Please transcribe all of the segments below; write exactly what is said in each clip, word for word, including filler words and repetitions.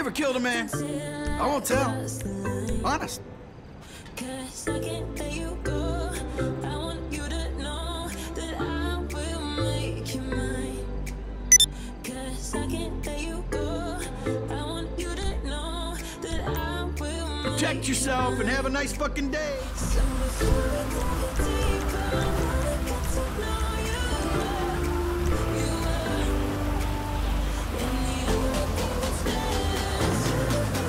never killed a man. I won't tell. Honest. Cause I can't let you go. I want you to know that I will make you mine. Cause I can't let you go. I want you to know that I will Protect yourself and have a nice fucking day. So before we go deeper, I wanna get to know you. You are. And the only thing that's left is to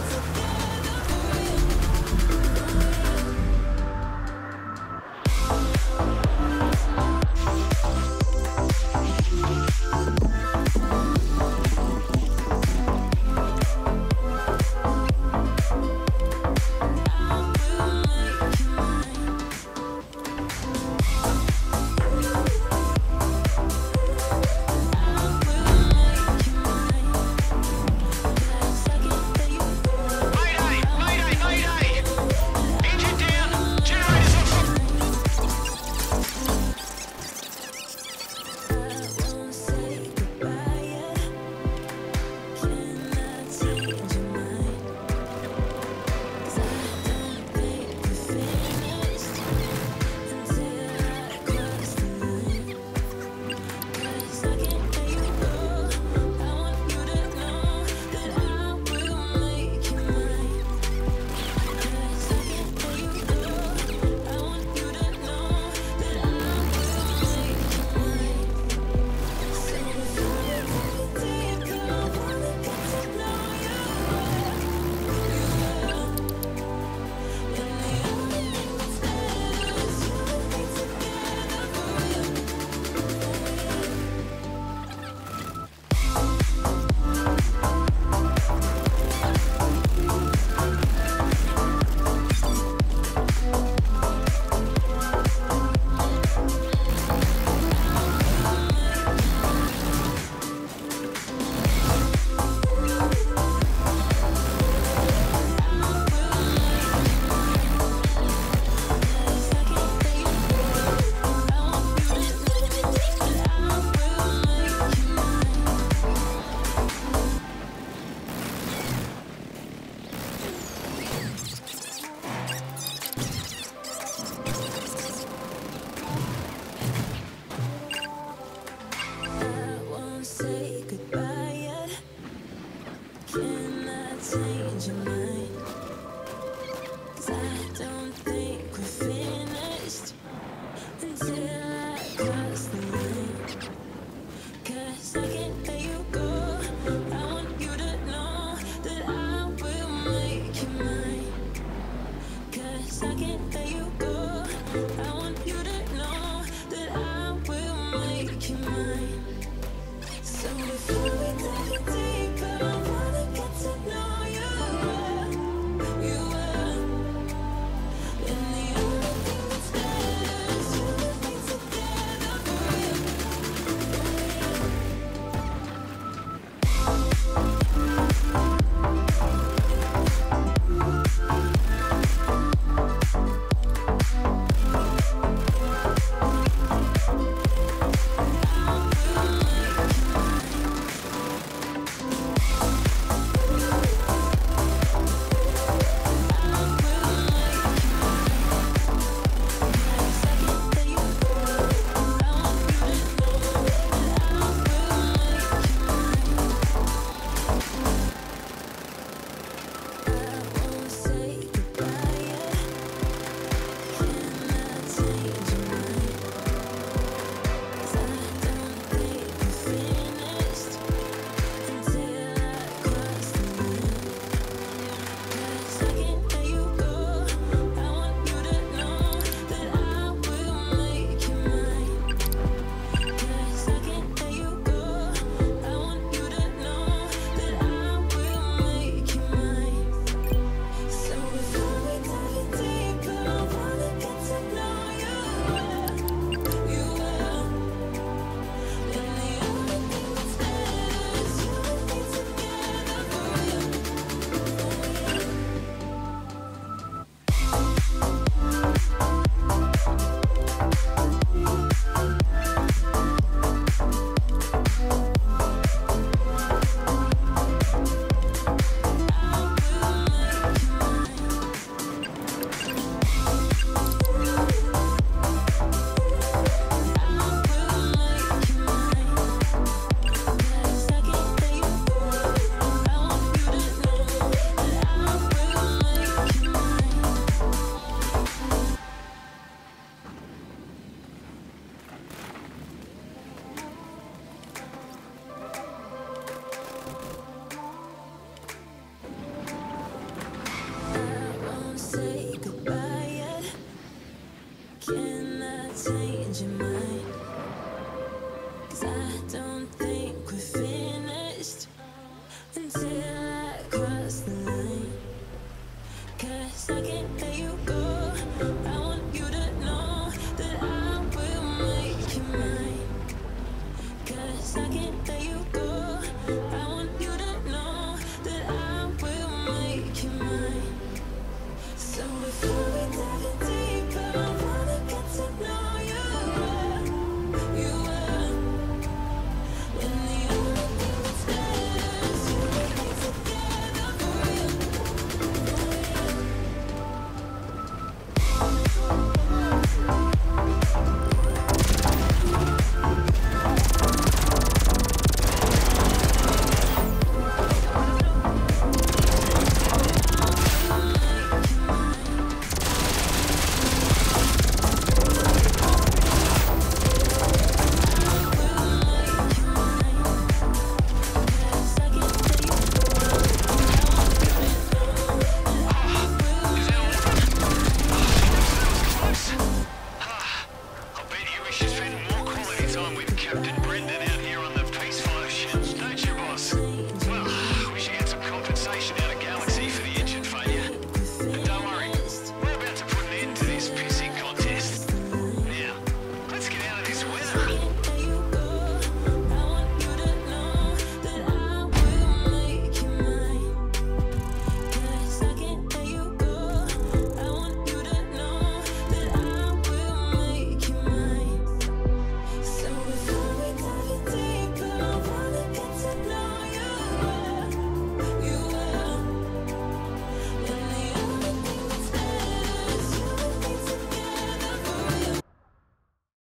say goodbye yet. Can I change your mind? Cause I don't think we're finished until I cross the line. Cause I can't let you go. I want you to know that I will make you mine. Cause I can't let you go. I want you to know that I will make you mine. So before we dive deep